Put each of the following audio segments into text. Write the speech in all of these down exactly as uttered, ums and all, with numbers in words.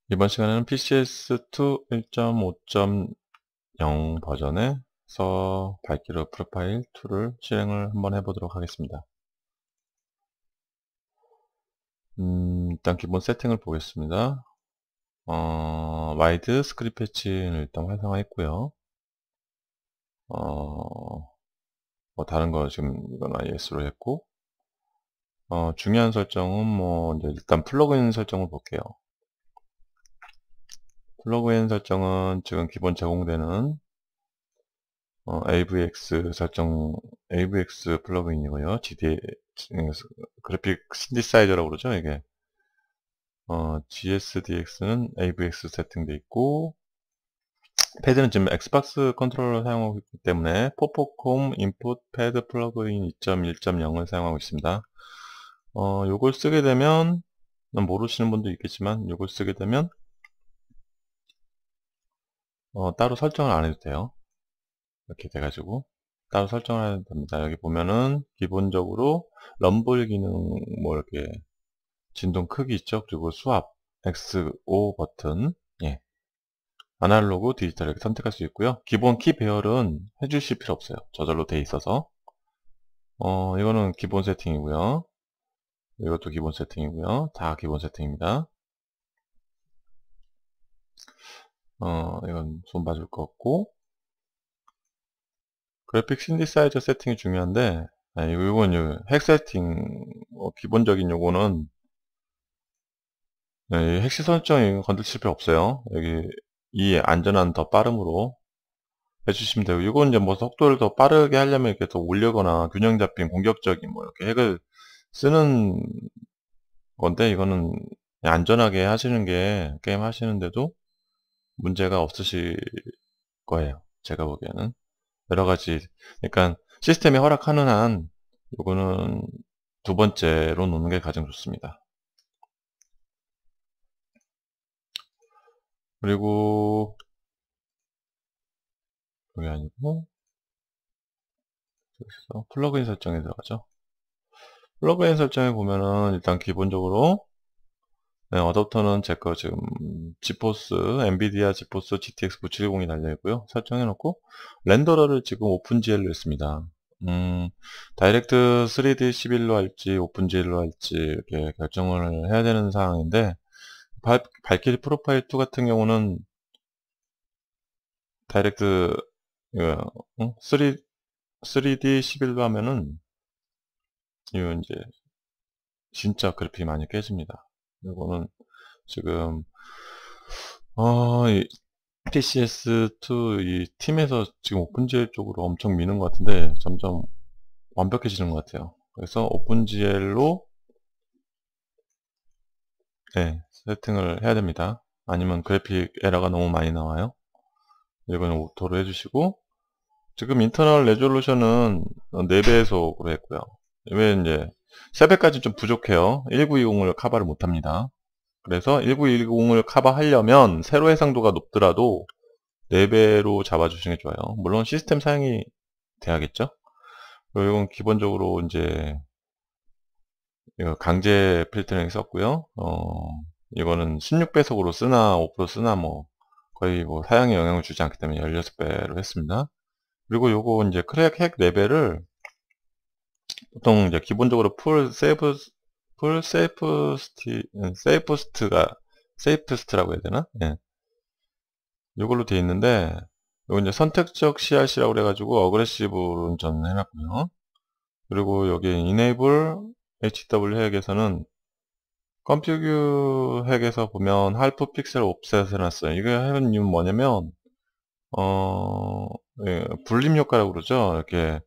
이번 시간에는 피씨에스투 일 점 오 점 영 버전에서 발키로 프로파일 이를 실행을 한번 해보도록 하겠습니다. 음, 일단 기본 세팅을 보겠습니다. 어, 와이드 스크립트 패치는 일단 활성화했고요. 어, 뭐 다른 거 지금 이건 아이에스로 했고, 어, 중요한 설정은 뭐 이제 일단 플러그인 설정을 볼게요. 플러그인 설정은 지금 기본 제공되는 어, 에이브이엑스 설정, 에이브이엑스 플러그인이고요. 지디, 그래픽 신디사이저라고 그러죠, 이게. 어, 지에스디엑스는 에이브이엑스 세팅되어 있고, 패드는 지금 엑스박스 컨트롤러 사용하고 있기 때문에, 포포콤 인풋 패드 플러그인 이 점 일 점 영을 사용하고 있습니다. 어, 요걸 쓰게 되면, 모르시는 분도 있겠지만, 요걸 쓰게 되면, 어, 따로 설정을 안 해도 돼요. 이렇게 돼가지고. 따로 설정을 해야 됩니다. 여기 보면은 기본적으로 럼블 기능 뭐 이렇게 진동 크기 있죠. 그리고 수압 엑스 오 버튼, 예, 아날로그 디지털 이렇게 선택할 수 있고요. 기본 키 배열은 해주실 필요 없어요. 저절로 돼 있어서 어 이거는 기본 세팅이고요. 이것도 기본 세팅이고요. 다 기본 세팅입니다. 어 이건 손 봐줄 거 없고, 그래픽 신디사이저 세팅이 중요한데, 아, 이건 요 핵 세팅, 어, 기본적인 요거는 네, 핵시 설정 건드릴 필요 없어요. 여기 이 안전한 더 빠름으로 해주시면 되고, 이건 이제 뭐 속도를 더 빠르게 하려면 이렇게 더 올리거나 균형 잡힌 공격적인 뭐 이렇게 핵을 쓰는 건데, 이거는 그냥 안전하게 하시는 게 게임 하시는데도 문제가 없으실 거예요. 제가 보기에는 여러 가지, 그러니까 시스템이 허락하는 한 이거는 두 번째로 놓는 게 가장 좋습니다. 그리고 여기 아니고 그래서 플러그인 설정에 들어가죠. 플러그인 설정에 보면은 일단 기본적으로 네, 어댑터는 제 거 지금 지포스, 엔비디아 지포스 지티엑스 구백칠십이 달려있고요. 설정해놓고 렌더러를 지금 오픈지엘로 했습니다. 음, 다이렉트 쓰리디 십일로 할지 오픈지엘로 할지 이렇게 결정을 해야 되는 상황인데, 발, 발키리 프로파일 이 같은 경우는 다이렉트 어, 쓰리, 쓰리디 십일로 하면은 이거 이제 진짜 그래픽이 많이 깨집니다. 이거는 지금 어, 피씨에스투 이 팀에서 지금 오픈지엘 쪽으로 엄청 미는 것 같은데 점점 완벽해지는 것 같아요. 그래서 오픈지엘로 네, 세팅을 해야 됩니다. 아니면 그래픽 에러가 너무 많이 나와요. 이거는 오토로 해주시고, 지금 인터널 레졸루션은 네 배속으로 했고요. 왜 이제 세 배까지 좀 부족해요. 천구백이십을 커버를 못합니다. 그래서 천구백십을 커버하려면 세로 해상도가 높더라도 네 배로 잡아주시는 게 좋아요. 물론 시스템 사양이 돼야겠죠. 그리고 이건 기본적으로 이제 이거 강제 필터링 썼고요. 어, 이거는 십육 배속으로 쓰나 오 퍼센트 쓰나 뭐 거의 뭐 사양에 영향을 주지 않기 때문에 십육 배로 했습니다. 그리고 요거 이제 크랙 핵 레벨을 보통 이제 기본적으로 풀 세이브 풀 세이프스티 세이프스트가 세이프스트라고 해야 되나? 예. 요걸로 되어 있는데, 요거 이제 선택적 씨알씨라고 그래가지고 어그레시브로 저는 해놨고요. 그리고 여기 enable 에이치더블유 핵에서는 컴퓨규 핵에서 보면 할프 픽셀 옵셋 해놨어요. 이거 해놓은 이유는 뭐냐면 어 예, 불림 효과라고 그러죠. 이렇게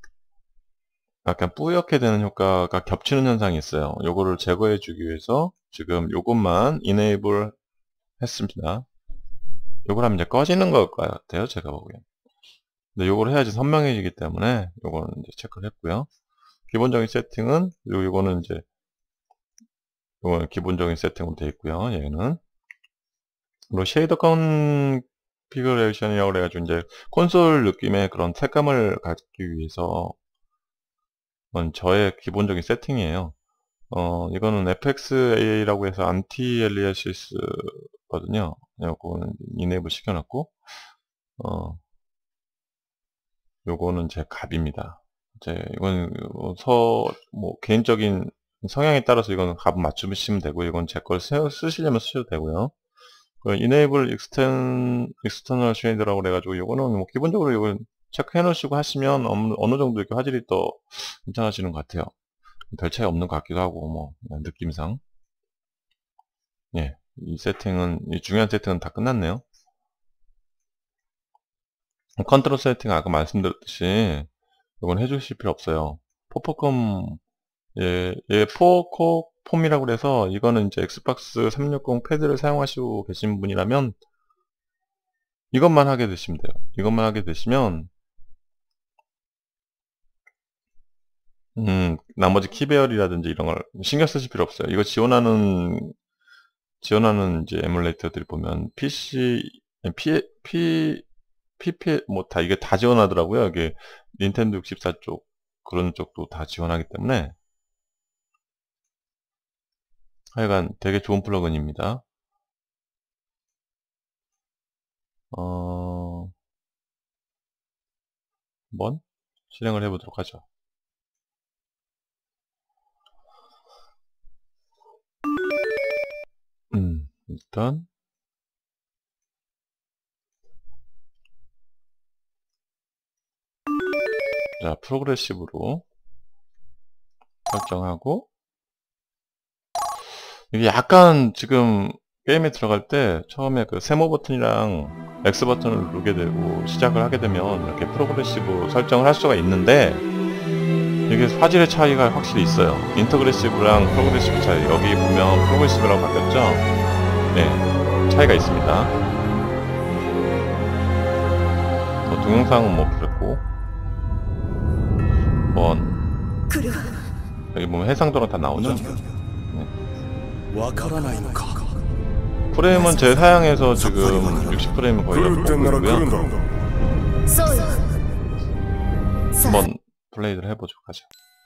약간 뿌옇게 되는 효과가 겹치는 현상이 있어요. 요거를 제거해 주기 위해서 지금 요것만 enable 했습니다. 요걸 하면 이제 꺼지는 것 같아요, 제가 보기엔. 근데 요걸 해야지 선명해지기 때문에 요거는 이제 체크를 했고요. 기본적인 세팅은 요 요거는 이제 요거는 기본적인 세팅으로 되어 있고요. 얘는 그리고 쉐이더 컨피그레이션이라고 그래가지고 이제 콘솔 느낌의 그런 색감을 갖기 위해서 저의 기본적인 세팅이에요. 어, 이거는 에프엑스에이아이라고 해서 안티 엘리아시스 있거든요. 요거는 이네이블 시켜놨고, 어, 요거는 제 갑입니다. 이제 이건 서, 뭐, 개인적인 성향에 따라서 이건 갑 맞추시면 되고, 이건 제 걸 쓰시려면 쓰셔도 되고요. 그 enable extern, external shader라고 그래가지고, 요거는 뭐, 기본적으로 이걸 체크해 놓으시고 하시면 어느, 어느 정도 이렇게 화질이 더 괜찮아지는 것 같아요. 별 차이 없는 것 같기도 하고, 뭐, 느낌상. 예, 이 세팅은, 이 중요한 세팅은 다 끝났네요. 컨트롤 세팅 아까 말씀드렸듯이, 이건 해주실 필요 없어요. 포포컴, 예, 예, 포코 폼이라고 그래서, 이거는 이제 엑스박스 삼백육십 패드를 사용하시고 계신 분이라면, 이것만 하게 되시면 돼요. 이것만 하게 되시면, 음, 나머지 키배열이라든지 이런 걸 신경 쓰실 필요 없어요. 이거 지원하는, 지원하는 이제 에뮬레이터들이 보면, 피씨, P, P, 피피, 뭐 다, 이게 다 지원하더라고요. 이게 닌텐도 육십사 쪽, 그런 쪽도 다 지원하기 때문에. 하여간 되게 좋은 플러그인입니다. 어, 한번 실행을 해보도록 하죠. 음, 일단, 자, 프로그레시브로 설정하고, 이게 약간 지금 게임에 들어갈 때 처음에 그 세모 버튼이랑 X 버튼을 누르게 되고 시작을 하게 되면 이렇게 프로그레시브 설정을 할 수가 있는데, 이게 화질의 차이가 확실히 있어요. 인터그레시브랑 프로그레시브 차이. 여기 보면 프로그레시브라고 바뀌었죠? 네, 차이가 있습니다. 뭐 동영상은 뭐 그랬고, 한번 여기 보면 해상도랑 다 나오죠? 네. 프레임은 제 사양에서 지금 육십 프레임을 거의 보고 있고요. 한번 플레이를 해보도록 하죠.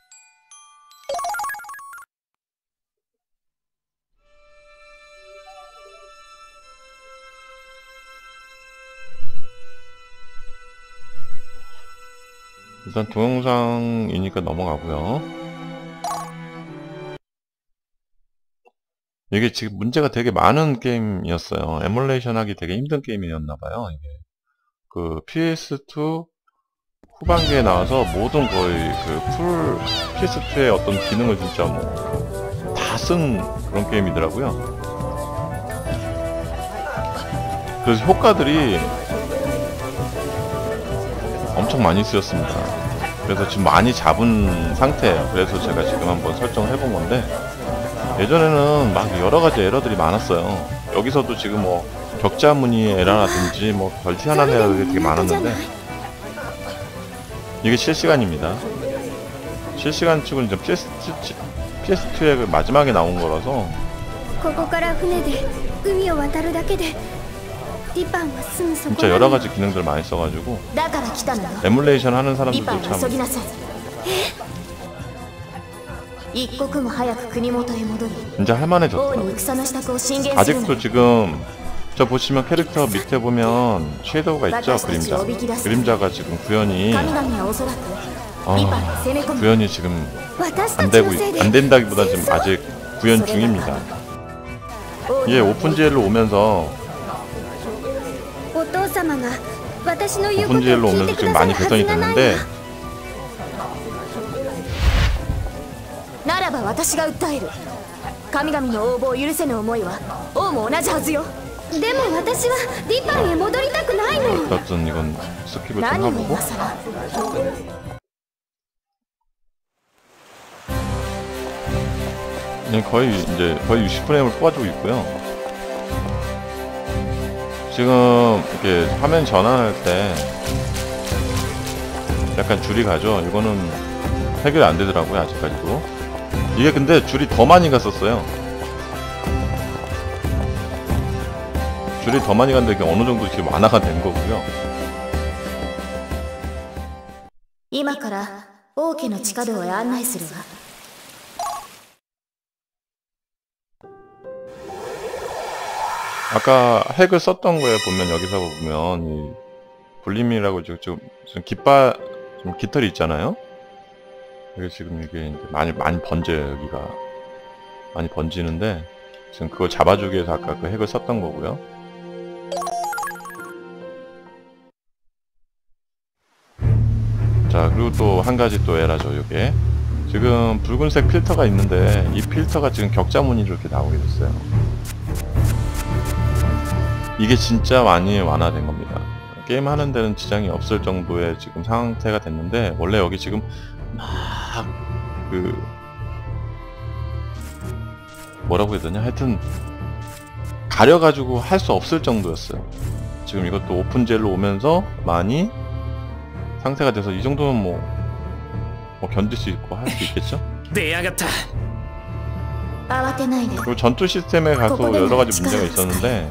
일단 동영상이니까 넘어가고요. 이게 지금 문제가 되게 많은 게임이었어요. 에뮬레이션 하기 되게 힘든 게임이었나봐요. 이게 그 피에스투 후반기에 나와서 모든 거의 그 풀 피에스투의 어떤 기능을 진짜 뭐 다 쓴 그런 게임이더라고요. 그래서 효과들이 엄청 많이 쓰였습니다. 그래서 지금 많이 잡은 상태예요. 그래서 제가 지금 한번 설정을 해본 건데, 예전에는 막 여러가지 에러들이 많았어요. 여기서도 지금 뭐 격자무늬 에러라든지 뭐 별 희한한 에러들이 되게 많았는데, 이게 실시간입니다. 실시간 치고는 이제 피에스투의 그 마지막에 나온 거라서 진짜 여러가지 기능들 많이 써가지고 에뮬레이션 하는 사람들도 참 이제 할만해졌더라고요. 아직도 지금 저 보시면 캐릭터 밑에 보면 섀도우가 있죠? 그림자. 그림자가 지금 구현이 아, 구현이 지금 안되고 안된다기보다 지금 아직 구현 중입니다. 이게 오픈지엘로 오면서 오픈지엘로 오면서 지금 많이 개선이 됐는데, 어떤 이건 스킵을 좀 하고 거의 이제 거의 육십 프레임을 뽑아주고 있고요. 지금 이렇게 화면 전환할 때 약간 줄이 가죠. 이거는 해결이 안 되더라고요, 아직까지도. 이게 근데 줄이 더 많이 갔었어요. 줄이 더 많이 갔는데 이게 어느 정도 지금 완화가 된 거고요. 今から王家の地下道へ案内するわ。 자, 아까 핵을 썼던 거에 보면, 여기서 보면 이 불림이라고 지금 좀, 좀 깃발, 좀 깃털이 있잖아요. 이게 지금 이게 이제 많이 많이 번져요. 여기가 많이 번지는데, 지금 그걸 잡아주기 위해서 아까 그 핵을 썼던 거고요. 자, 그리고 또 한 가지 또 에러죠. 요게 지금 붉은색 필터가 있는데, 이 필터가 지금 격자 무늬로 이렇게 나오게 됐어요. 이게 진짜 많이 완화된 겁니다. 게임 하는 데는 지장이 없을 정도의 지금 상태가 됐는데, 원래 여기 지금 막 그 뭐라고 해야 되냐, 하여튼 가려가지고 할 수 없을 정도였어요. 지금 이것도 오픈젤로 오면서 많이 상태가 돼서 이 정도면 뭐, 뭐 견딜 수 있고 할 수 있겠죠? 그리고 전투 시스템에 가서 여러가지 문제가 있었는데,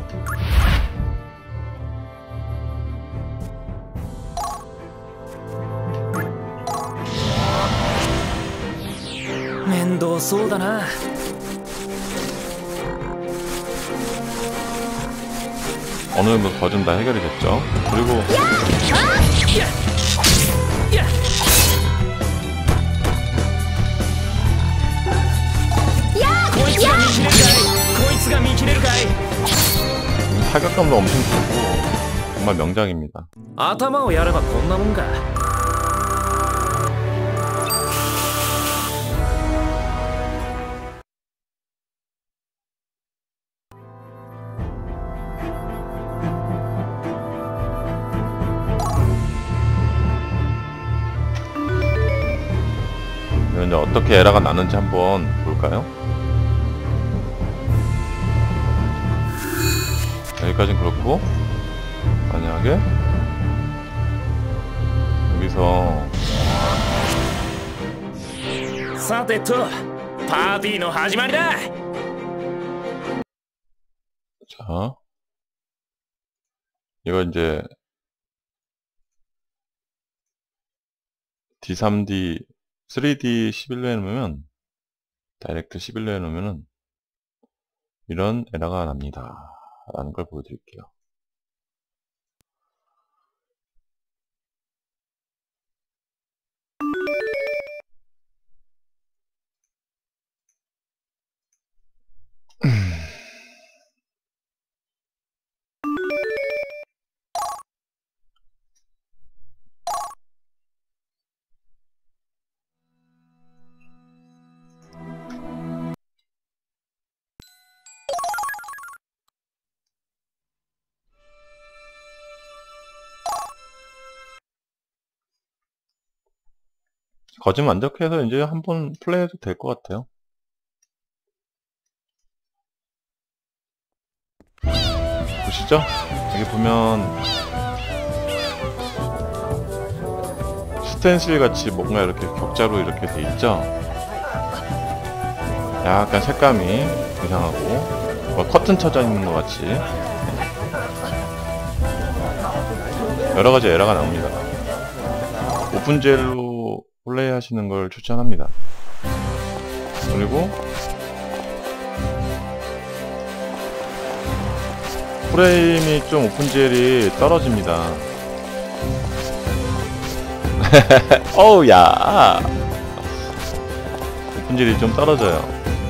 어느 정도 거진 다 해결이 됐죠. 그리고 타격감도 엄청 크고 정말 명작입니다. 이제 어떻게 에러가 나는지 한번 볼까요? 여기까진 그렇고, 만약에 여기서 자, 이거 이제 디 쓰리 디 쓰리 디 십일로 해놓으면, 다이렉트 십일로 해놓으면은 이런 에러가 납니다 라는 걸 보여드릴게요. 거진 완벽해서 이제 한번 플레이해도 될 것 같아요. 보시죠? 여기 보면 스텐실 같이 뭔가 이렇게 격자로 이렇게 돼 있죠? 약간 색감이 이상하고, 뭐 커튼 쳐져 있는 것 같이 여러가지 에러가 나옵니다. 오픈젤로 플레이 하시는 걸 추천합니다. 그리고 프레임이 좀 오픈젤이 떨어집니다. 어우, 야, 오픈젤이 좀 떨어져요.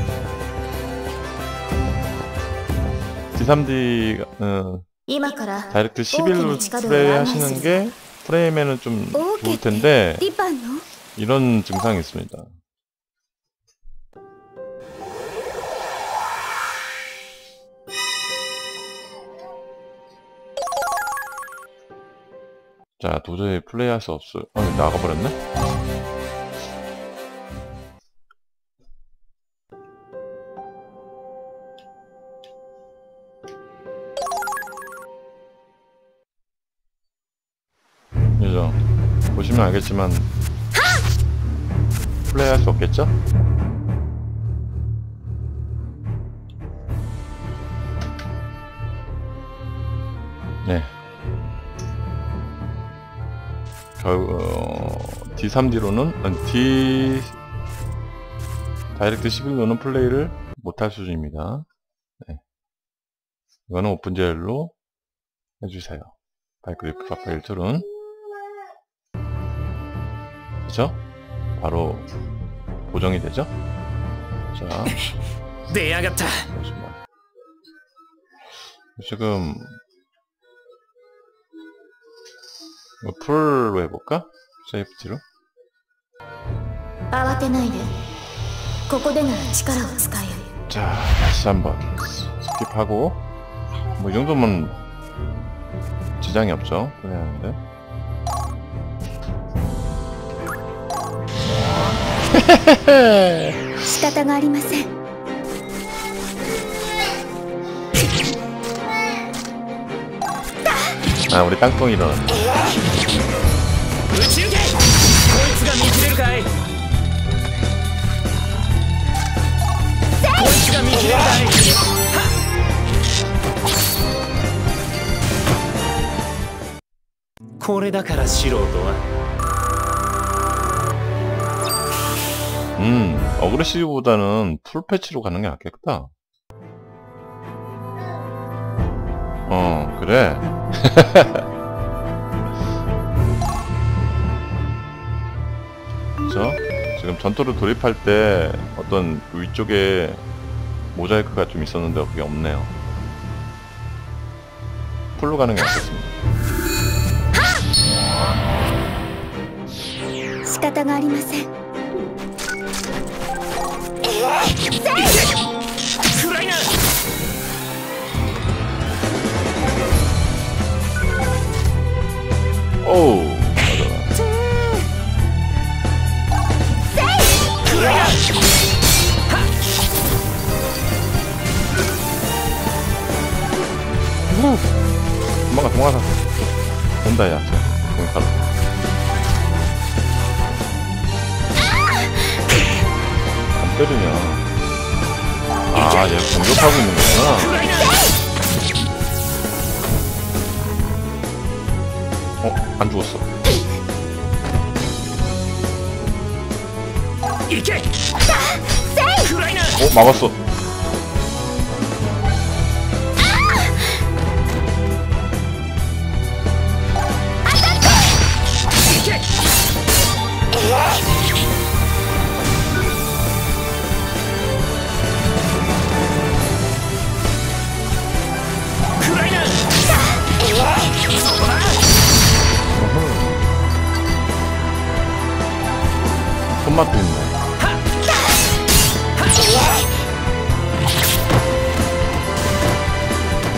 디 쓰리 디 어, 다이렉트 십일로 플레이 하시는 게 프레임에는 좀 좋을 텐데, 이런 증상이 있습니다. 자, 도저히 플레이할 수 없어요. 아니, 나가버렸네? 그죠? 보시면 알겠지만 플레이할 수 없겠죠? 네. 결국 어, 디 쓰리 디로는 아니, D 다이렉트 십일로는 플레이를 못할 수준입니다. 네. 이거는 오픈젤로 해주세요. 바이크리프 파파일 툴은. 그죠? 바로 보정이 되죠? 자. 잠시만. 지금, 풀로 해볼까? 세이프티로? 慌てないで。ここでなら力を使える。 자, 다시 한번 스킵하고. 뭐, 이 정도면 지장이 없죠? 그래야 하는데. 仕方がありません。 아, 우리 땅콩 일어났네. 음, 어그레시브보다는 풀 패치로 가는 게 낫겠다. 어, 그래. 그쵸? 지금 전투를 돌입할 때 어떤 위쪽에 모자이크가 좀 있었는데 그게 없네요. 풀로 가는 게 낫겠습니다. 仕方がありません。 오우, 맞아. 도망가, 도망가. 온다, 야. 응, 가라. 안 때리냐. 아, 얘 공격하고 있는 거구나. 어? 안 죽었어. 어? 막았어. 손맛도 있네.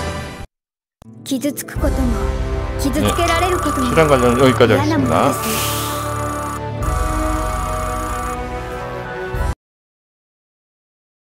傷つくことも傷つけられることも 수량 관련 여기까지 嫌なもの 하겠습니다. です。